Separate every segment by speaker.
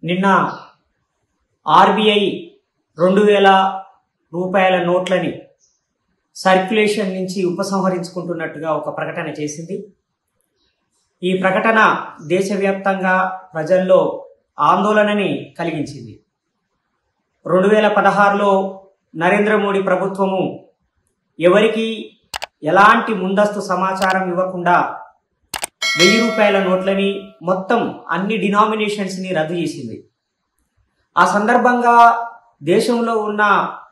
Speaker 1: నిన్న ఆర్బీఐ 2000 రూపాయల నోట్లని సర్క్యులేషన్ నుంచి ఉపసంహరించుకుంటున్నట్టుగా ఒక ప్రకటన చేసింది. ఈ ప్రకటన దేశవ్యాప్తంగా ప్రజల్లో ఆందోళనని కలిగించింది. 2016లో నరేంద్ర మోడీ ప్రభుత్వము ఎవరికి ఎలాంటి ముందస్తు సమాచారం ఇవ్వకుండా 1000 రూపాయల నోట్లని మొత్తం అన్ని డినామినేషన్స్ని రద్దు చేసింది. ఆ సందర్భంగా దేశంలో ఉన్న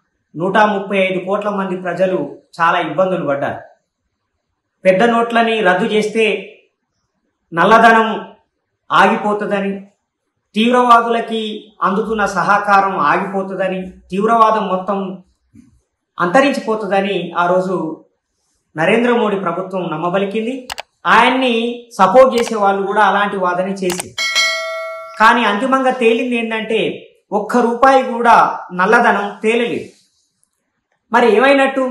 Speaker 1: 135 కోట్ల మంది ప్రజలు చాలా ఇబ్బందులు పడ్డారు. పెద్ద నోట్లని రద్దు చేస్తే నల్లధనం ఆగిపోతుందని, తీవ్రవాదులకి అందుతున్న సహకారం ఆగిపోతుందని, తీవ్రవాదం మొత్తం అంతరించిపోతుందని ఆ రోజు నరేంద్ర మోడీ ప్రభుత్వం నమ్మబలికింది. ఆయన్ని సపోర్ట్ చేసే వాళ్ళు కూడా అలాంటి వాదన చేసింది. కానీ అంతిమంగా తేలింది ఏంటంటే ₹1 కూడా నల్లధనం తేలలేదు. మరి ఏమైనట్టు?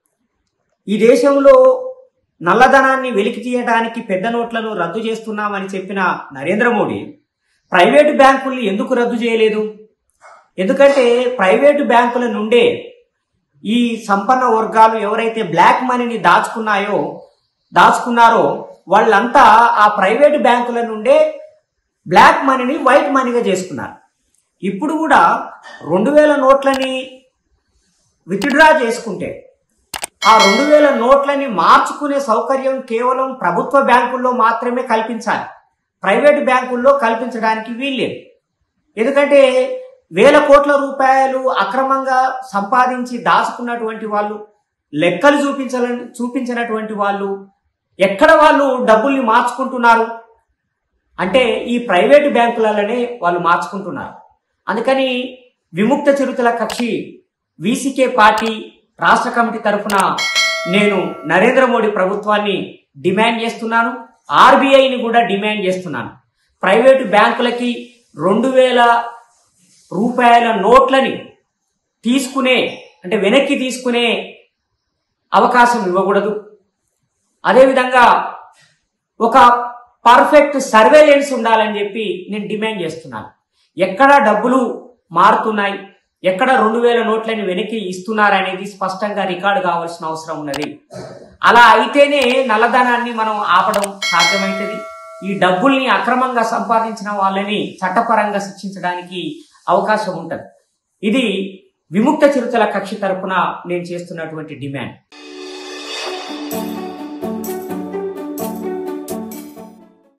Speaker 1: ఈ దేశంలో నల్లధనాన్ని వెలికి తీయడానికి పెద్ద నోట్లను రద్దు చేస్తున్నామని చెప్పిన నరేంద్ర మోడీ ప్రైవేటు బ్యాంకుల్ని ఎందుకు రద్దు చేయలేదు? ఎందుకంటే ప్రైవేటు బ్యాంకుల నుండే ఈ సంపన్న వర్గాలు ఎవరైతే బ్లాక్ మనీని దాచుకున్నారో వాళ్ళంతా ఆ ప్రైవేటు బ్యాంకుల నుండే బ్లాక్ మనీని వైట్ మనీగా చేసుకున్నారు. ఇప్పుడు కూడా 2000 నోట్లని విత్డ్రా చేసుకుంటే ఆ 2000 నోట్లని మార్చుకునే సౌకర్యం కేవలం ప్రభుత్వ బ్యాంకుల్లో మాత్రమే కల్పించాలి. ప్రైవేటు బ్యాంకుల్లో కల్పించడానికి వీల్లేదు. ఎందుకంటే వేల కోట్ల రూపాయలు అక్రమంగా సంపాదించి దాచుకున్నటువంటి వాళ్ళు, లెక్కలు చూపించినటువంటి వాళ్ళు, ఎక్కడ వాళ్ళు డబ్బుల్ని మార్చుకుంటున్నారు అంటే ఈ ప్రైవేటు బ్యాంకులలోనే వాళ్ళు మార్చుకుంటున్నారు. అందుకని విముక్త చిరుతల కక్షి వీసీకే పార్టీ రాష్ట్ర కమిటీ తరఫున నేను నరేంద్ర మోడీ ప్రభుత్వాన్ని డిమాండ్ చేస్తున్నాను. ఆర్బీఐని కూడా డిమాండ్ చేస్తున్నాను. ప్రైవేటు బ్యాంకులకి 2000 రూపాయల నోట్లని వెనక్కి తీసుకునే అవకాశం ఇవ్వకూడదు. అదేవిధంగా ఒక పర్ఫెక్ట్ సర్వేలెన్స్ ఉండాలని చెప్పి నేను డిమాండ్ చేస్తున్నాను. ఎక్కడ డబ్బులు మారుతున్నాయి, ఎక్కడ 2000 నోట్లని వెనక్కి ఇస్తున్నారనేది స్పష్టంగా రికార్డు కావాల్సిన అవసరం ఉన్నది. అలా అయితేనే నల్లధనాన్ని మనం ఆపడం సాధ్యమవుతుంది. ఈ డబ్బుల్ని అక్రమంగా సంపాదించిన వాళ్ళని చట్టపరంగా శిక్షించడానికి అవకాశం ఉంటుంది. ఇది విముక్త చిరుతల కక్షి తరపున నేను చేస్తున్నటువంటి డిమాండ్.